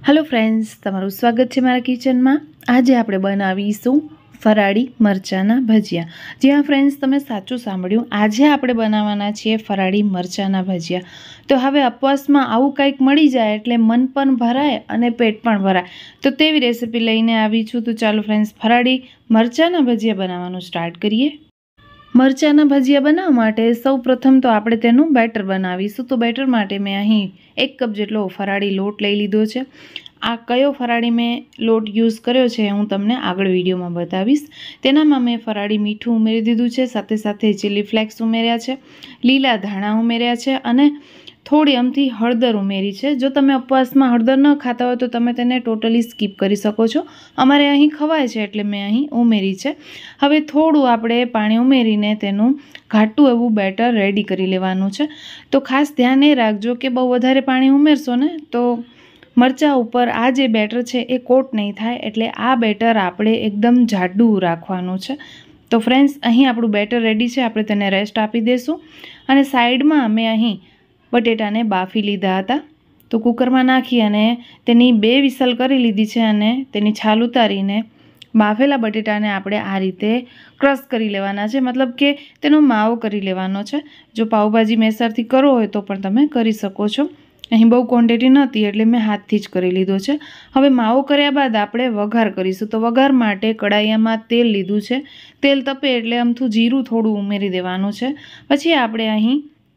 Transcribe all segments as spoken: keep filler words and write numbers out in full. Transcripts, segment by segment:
Hello friends, तमारुं स्वागत है मारा किचन में। आज आपणे बनावीशुं फराળી मरचाना भजिया। जी हाँ फ्रेंड्स, तमे साचुं सांभळ्युं, आजे आपणे बनाववाना छीए फराળી मरचाना भजिया। तो हवे उपवास में आवुं कंईक मळी जाय एटले मन पण भराय अने पेट पण भराय। तो तेवी रेसिपी लईने आवी छुं। तो चालो फ्रेंड्स, फराળી मरचाना भजिया बनाववानुं स्टार्ट करीए। मरचाना भजिया बनाववा माटे सौ प्रथम तो आपणे तेनुं बेटर बनावीशुं। तो बेटर माटे मैं अहीं एक कप जेटलो फराળી लोट लई लीधो छे। आ कयो फराળી मैं लोट यूज कर्यो छे हूँ तमने आगळ विडियोमां बतावीश। तेनामां मैं फराળી मीठुं उमेरी दीधुं छे, साथे साथे चिली फ्लेक्स उमेर्या छे, लीला धाणा उमेर्या छे अने थोड़ी अमथी हळदर उमेरी छे। जो तमे उपवासमां हळदर न खाता हो तो तमे तेने टोटली स्कीप करी शको छो। अमारे અહીં ખવાય છે એટલે મેં અહીં ઉમેરી છે। હવે થોડું આપણે પાણી ઉમેરીને તેનું ઘાટું એવું બેટર રેડી કરી લેવાનું છે। તો ખાસ ધ્યાન એ રાખજો કે બહુ વધારે પાણી ઉમેરશો ને તો મરચાં ઉપર આ જે બેટર છે એ કોટ નહીં થાય, એટલે આ બેટર આપણે એકદમ જાડું રાખવાનું છે। તો ફ્રેન્ડ્સ, અહીં આપણું બેટર રેડી છે, આપણે તેને રેસ્ટ આપી દઈશું। અને સાઈડમાં મેં અહીં બટેટાને બાફી લીધા હતા। તો કુકરમાં નાખી અને તેની બે વિસલ કરી લીધી છે અને તેની છાલ ઉતારીને બાફેલા બટેટાને આપણે આ રીતે ક્રશ કરી લેવાના છે, મતલબ કે તેનો માવો કરી લેવાનો છે। જો પાઉંભાજી મેસરથી કરવો હોય તો પણ તમે કરી શકો છો। અહીં બહુ ક્વોન્ટિટી નહોતી એટલે મેં હાથથી જ કરી લીધો છે। હવે માવો કર્યા બાદ આપણે વઘાર કરીશું। તો વઘાર માટે કડાઈયામાં તેલ લીધું છે। તેલ તપે એટલે અમથું જીરું થોડું ઉમેરી દેવાનું છે। પછી આપણે અહીં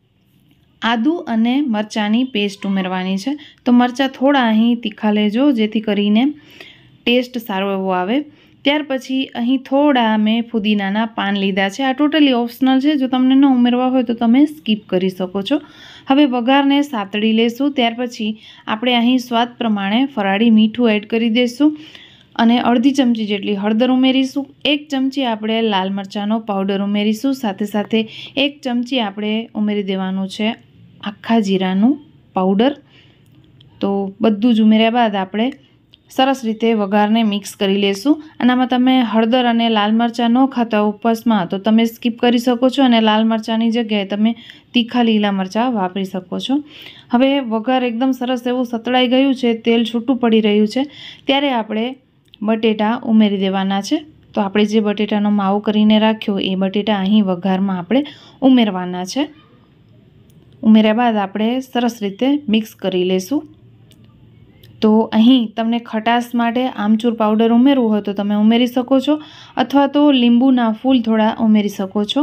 आदू अने मरचानी पेस्ट उमेरवानी छे। तो मरचा थोड़ा अहीं तीखा लेजो जेथी करीने टेस्ट सारो एवो आवे। त्यार पछी अहीं थोड़ा मैं फुदीनाना पान लीधा छे। आ टोटली ऑप्शनल छे, जो तमने न उमेरवा होय तो तमे स्कीप करी शको छो। हवे वघारने सातળી लेशुं। त्यार पछी आपणे अहीं स्वाद प्रमाणे फराળી मीठुं एड करी देशुं અને અડધી ચમચી જેટલી હળદર ઉમેરીશું। એક ચમચી આપણે લાલ મરચાંનો પાવડર ઉમેરીશું। સાથે સાથે એક ચમચી આપણે ઉમેરી દેવાનું છે આખા જીરાનું પાવડર। તો બધું જ ઉમેર્યા બાદ આપણે સરસ રીતે વઘારને મિક્સ કરી લેશું। આનામાં તમે હળદર અને લાલ મરચાં ન ખાતા ઉપવાસમાં તો તમે સ્કીપ કરી શકો છો અને લાલ મરચાંની જગ્યાએ તમે તીખા લીલા મરચાં વાપરી શકો છો। હવે વઘાર એકદમ સરસ એવું સતળાઈ ગયું છે, તેલ છૂટું પડી રહ્યું છે, ત્યારે આપણે બટેટા ઉમેરી દેવાના છે। તો આપણે જે બટેટાનો માવો કરીને રાખ્યો એ બટેટા અહીં વઘારમાં આપણે ઉમેરવાના છે। ઉમેર્યા બાદ આપણે સરસ રીતે મિક્સ કરી લેશું। તો અહીં તમને ખટાશ માટે આમચૂર પાવડર ઉમેરવું હોય તો તમે ઉમેરી શકો છો, અથવા તો લીંબુના ફૂલ થોડા ઉમેરી શકો છો।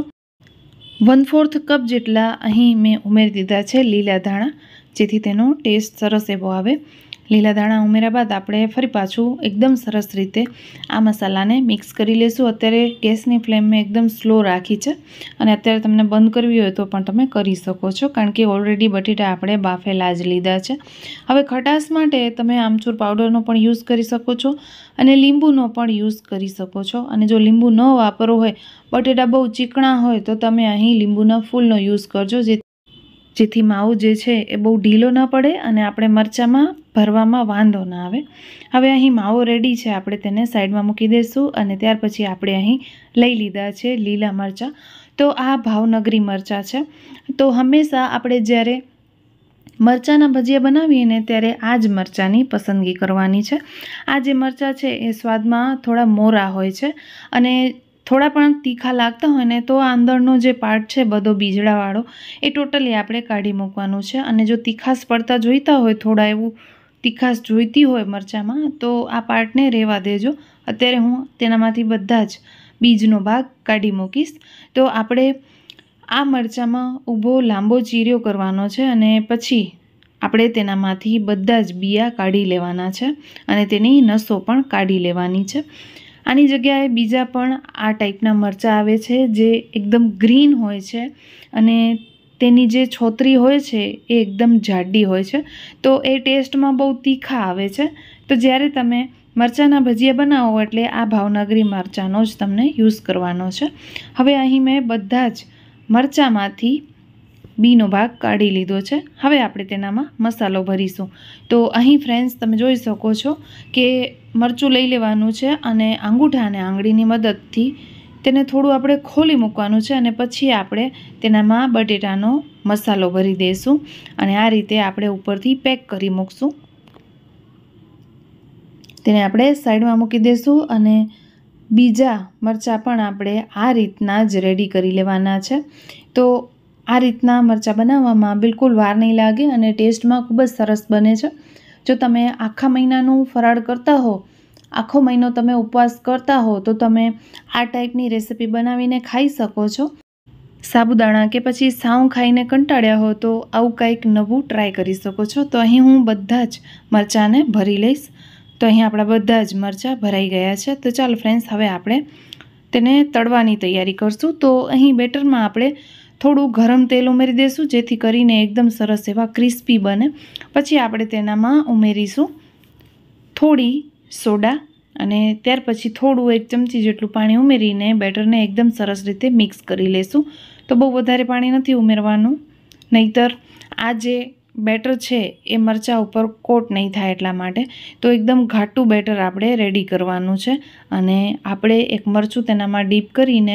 વન ફોર્થ કપ જેટલા અહીં મેં ઉમેરી દીધા છે લીલા ધાણા, જેથી તેનો ટેસ્ટ સરસ એવો આવે। લીલા દાણા ઉમેર્યા બાદ આપણે ફરી પાછું એકદમ સરસ રીતે આ મસાલાને મિક્સ કરી લેશું। અત્યારે ગેસની ફ્લેમ મેં એકદમ સ્લો રાખી છે અને અત્યારે તમને બંધ કરવી હોય તો પણ તમે કરી શકો છો, કારણ કે ઓલરેડી બટેટા આપણે બાફેલા જ લીધા છે। હવે ખટાશ માટે તમે આમચૂર પાવડરનો પણ યુઝ કરી શકો છો અને લીંબુનો પણ યુઝ કરી શકો છો। અને જો લીંબુ ન વાપરવો હોય, બટેટા બહુ ચીકણા હોય તો તમે અહીં લીંબુના ફૂલનો યુઝ કરજો, જે જેથી માવો જે છે એ બહુ ઢીલો ન પડે અને આપણે મરચાંમાં ભરવામાં વાંધો ના આવે। હવે અહીં માવો રેડી છે, આપણે તેને સાઈડમાં મૂકી દઈશું અને ત્યાર પછી આપણે અહીં લઈ લીધા છે લીલા મરચાં। તો આ ભાવનગરી મરચાં છે। તો હંમેશા આપણે જ્યારે મરચાંના ભજીયા બનાવીએ ને ત્યારે આ જ મરચાંની પસંદગી કરવાની છે। આ જે મરચાં છે એ સ્વાદમાં થોડા મોરા હોય છે અને થોડા પણ તીખા લાગતા હોય ને તો આ અંદરનો જે પાર્ટ છે બધો બીજડાવાળો એ ટોટલી આપણે કાઢી મૂકવાનું છે। અને જો તીખાશ પડતા જોઈતા હોય, થોડા એવું તીખાશ જોઈતી હોય મરચાંમાં, તો આ પાર્ટને રહેવા દેજો। અત્યારે હું તેનામાંથી બધા જ બીજનો ભાગ કાઢી મૂકીશ। તો આપણે આ મરચાંમાં ઊભો લાંબો ચીર્યો કરવાનો છે અને પછી આપણે તેનામાંથી બધા જ બિયા કાઢી લેવાના છે અને તેની નસો પણ કાઢી લેવાની છે। આની જગ્યાએ બીજા પણ આ ટાઈપના મરચાં આવે છે જે એકદમ ગ્રીન હોય છે અને તેની જે છોતરી હોય છે એ એકદમ જાડી હોય છે, તો એ ટેસ્ટમાં બહુ તીખા આવે છે। તો જ્યારે તમે મરચાંના ભજીયા બનાવો એટલે આ ભાવનગરી મરચાંનો જ તમને યુઝ કરવાનો છે। હવે અહીં મેં બધા જ મરચાંમાંથી બીનો ભાગ કાઢી લીધો છે। હવે આપણે તેનામાં મસાલો ભરીશું। તો અહીં ફ્રેન્ડ્સ તમે જોઈ શકો છો કે મરચું લઈ લેવાનું છે અને આંગૂઠા અને આંગળીની મદદથી તેને થોડું આપણે ખોલી મૂકવાનું છે અને પછી આપણે તેનામાં બટેટાનો મસાલો ભરી દઈશું અને આ રીતે આપણે ઉપરથી પેક કરી મૂકશું। તેને આપણે સાઈડમાં મૂકી દઈશું અને બીજા મરચાં પણ આપણે આ રીતના જ રેડી કરી લેવાના છે। તો આ રીતના મરચાં બનાવવામાં બિલકુલ વાર નહીં લાગે અને ટેસ્ટમાં ખૂબ જ સરસ બને છે। જો તમે આખા મહિનાનું ફરાળ કરતા હો, આખો મહિનો તમે ઉપવાસ કરતા હો, તો તમે આ ટાઈપની રેસીપી બનાવીને ખાઈ શકો છો। સાબુદાણા કે પછી સાઉં ખાઈને કંટાળ્યા હો તો આવું કંઈક નવું ટ્રાય કરી શકો છો। તો અહીં હું બધા જ મરચાંને ભરી લઈશ। તો અહીં આપણા બધા જ મરચાં ભરાઈ ગયા છે। તો ચાલો ફ્રેન્ડ્સ, હવે આપણે તેને તળવાની તૈયારી કરશું। તો અહીં બેટરમાં આપણે થોડું ગરમ તેલ ઉમેરી દઈશું, જેથી કરીને એકદમ સરસ એવા ક્રિસ્પી બને। પછી આપણે તેનામાં ઉમેરીશું થોડી સોડા અને ત્યાર પછી થોડું એક ચમચી જેટલું પાણી ઉમેરીને બેટરને એકદમ સરસ રીતે મિક્સ કરી લેશું। તો બહુ વધારે પાણી નથી ઉમેરવાનું, નહીંતર આ જે બેટર છે એ મરચાં ઉપર કોટ નહીં થાય એટલા માટે। તો એકદમ ઘાટું બેટર આપણે રેડી કરવાનું છે અને આપણે એક મરચું તેનામાં ડીપ કરીને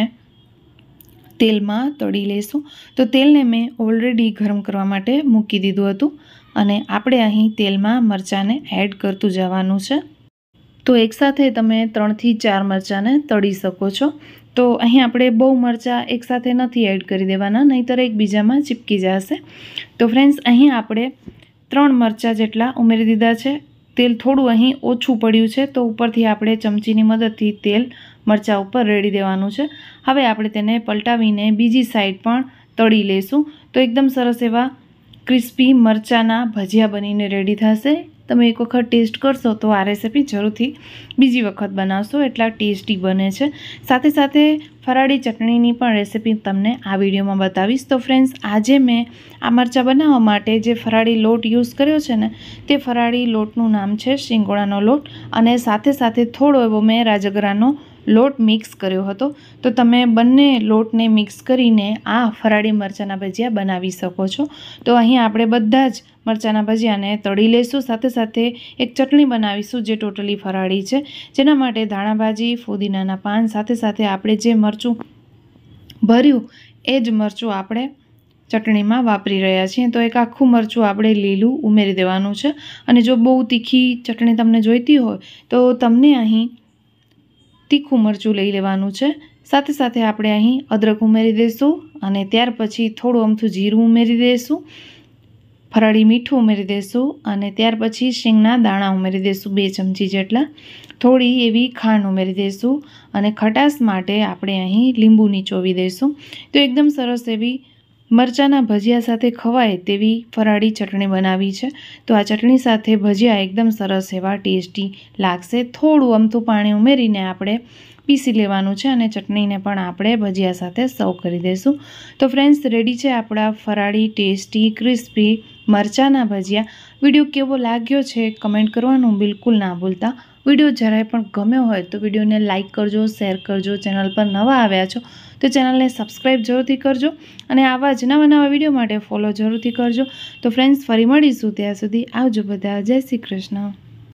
તેલમાં તળી લઈશું। તો તેલને મેં ઓલરેડી ગરમ કરવા માટે મૂકી દીધું હતું અને આપણે અહીં તેલમાં મરચાંને એડ કરતું જવાનું છે। તો એકસાથે તમે ત્રણથી ચાર મરચાંને તળી શકો છો। તો અહીં આપણે બહુ મરચાં એકસાથે નથી એડ કરી દેવાના, નહીંતર એકબીજામાં ચીપકી જશે। તો ફ્રેન્ડ્સ, અહીં આપણે ત્રણ મરચાં જેટલા ઉમેરી દીધા છે। તેલ થોડું અહીં ઓછું પડ્યું છે, તો ઉપરથી આપણે ચમચીની મદદથી તેલ મરચાં ઉપર રેડી દેવાનું છે। હવે આપણે તેને પલટાવીને બીજી સાઈડ પણ તળી લઈશું। તો એકદમ સરસ એવા ક્રિસ્પી મરચાંના ભજીયા બનીને રેડી થશે। તમે એક વખત ટેસ્ટ કરશો તો આ રેસીપી જરૂરથી બીજી વખત બનાવશો, એટલા ટેસ્ટી બને છે। સાથે સાથે ફરાળી ચટણીની પણ રેસીપી તમને આ વિડીયોમાં બતાવીશ। તો ફ્રેન્ડ્સ, આજે મેં આ મરચાં બનાવવા માટે જે ફરાળી લોટ યુઝ કર્યો છે ને, તે ફરાળી લોટનું નામ છે શિંગોડાનો લોટ, અને સાથે સાથે થોડો એવો મેં રાજગરાનો લોટ મિક્સ કર્યો હતો। તો તમે બંને લોટને મિક્સ કરીને આ ફરાળી મરચાંના ભજીયા બનાવી શકો છો। તો અહીં આપણે બધા જ મરચાંના ભજીયાને તળી લઈશું। સાથે સાથે એક ચટણી બનાવીશું જે ટોટલી ફરાળી છે, જેના માટે ધાણાભાજી, ફુદીનાના પાન, સાથે સાથે આપણે જે મરચું ભર્યું એ જ મરચું આપણે ચટણીમાં વાપરી રહ્યા છીએ। તો એક આખું મરચું આપણે લીલું ઉમેરી દેવાનું છે, અને જો બહુ તીખી ચટણી તમને જોઈતી હોય તો તમને અહીં તીખું મરચું લઈ લેવાનું છે। સાથે સાથે આપણે અહીં અદરક ઉમેરી દઈશું અને ત્યાર પછી થોડું અમથું જીરું ઉમેરી દઈશું, ફરાળી મીઠું ઉમેરી દઈશું અને ત્યાર પછી શીંગના દાણા ઉમેરી દઈશું બે ચમચી જેટલા। થોડી એવી ખાંડ ઉમેરી દઈશું અને ખટાશ માટે આપણે અહીં લીંબુ નીચોવી દઈશું। તો એકદમ સરસ એવી મરચાંના ભજીયા સાથે ખવાય તેવી ફરાળી ચટણી બનાવી છે। તો આ ચટણી સાથે ભજીયા એકદમ સરસ એવા ટેસ્ટી લાગશે। થોડું અમથું પાણી ઉમેરીને આપણે પીસી લેવાનું છે અને ચટણીને પણ આપણે ભજીયા સાથે સર્વ કરી દઈશું। તો ફ્રેન્ડ્સ, રેડી છે આપણા ફરાળી ટેસ્ટી ક્રિસ્પી મરચાંના ભજીયા। વિડીયો કેવો લાગ્યો છે કમેન્ટ કરવાનું બિલકુલ ના ભૂલતા। વિડીયો જરાય પણ ગમ્યો હોય તો વિડીયોને લાઇક કરજો, શેર કરજો। ચેનલ પર નવા આવ્યા છો તો ચેનલને સબસ્ક્રાઈબ જરૂરથી કરજો અને આવા જ નવા નવા વિડીયો માટે ફોલો જરૂરથી કરજો। તો ફ્રેન્ડ્સ, ફરી મળીશું, ત્યાં સુધી આવજો બધા। જય શ્રી કૃષ્ણ।